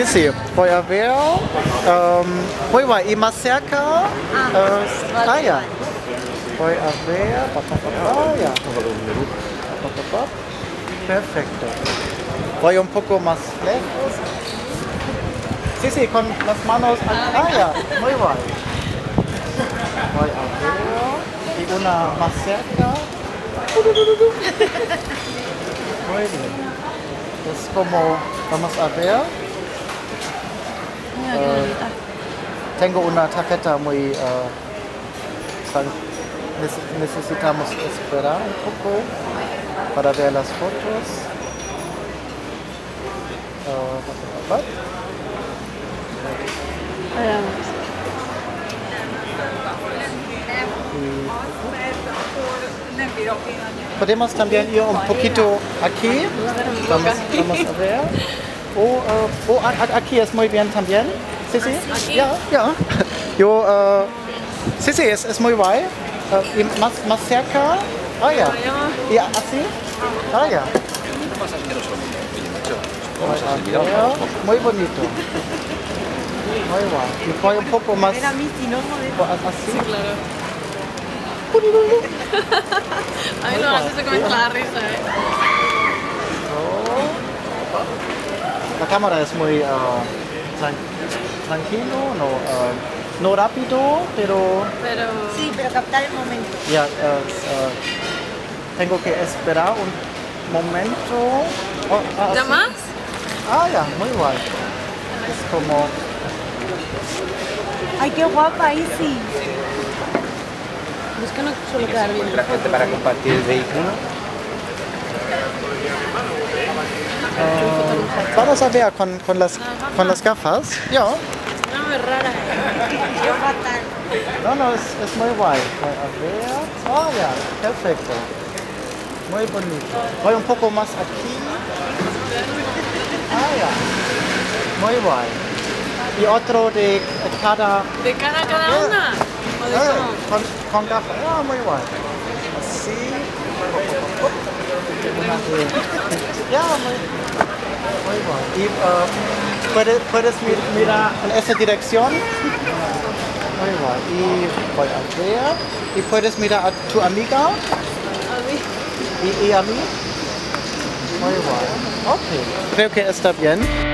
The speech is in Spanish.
sí, voy a ver. Muy guay. Y más cerca. Ya. Voy a ver. Ya. Perfecto. Voy un poco más lejos. Sí, con las manos. Ya. Muy guay. Voy a ver. Y una más cerca. Muy bien. Es como, vamos a ver. Tengo una tarjeta muy... necesitamos esperar un poco para ver las fotos. Podemos también ir un poquito aquí. Vamos a ver. Aquí es muy bien también. Sí. Ya. Yo, sí, es muy guay. Y más cerca. Ya. Y así. Ya. Muy bonito. Muy guay. Y voy un poco más. Así. Sí, claro. A mí lo hace se comenzar la risa, La cámara es muy tranquilo, no rápido, pero... Sí, pero captar el momento. Ya, tengo que esperar un momento. ¿Ya más? Ya, muy guay. Es como... Ay, qué guapa, ahí sí. Es que no suelo quedar bien. La gente para compartir el vehículo. Vamos a ver con las gafas. Ya. No, es rara. Yo fatal. No, es muy guay. Voy a ver. Ya, perfecto. Muy bonito. Voy un poco más aquí. Ya. Muy guay. Y otro de cada... ¿De cara a cada una? ¿O de cómo? Con gafas. Muy guay. Así. Ya, muy guay. Y puedes mirar en esa dirección. Muy guay. Y voy a ver. Y puedes mirar a tu amiga. A mí. Y a mí. Muy guay. Ok. Creo que está bien.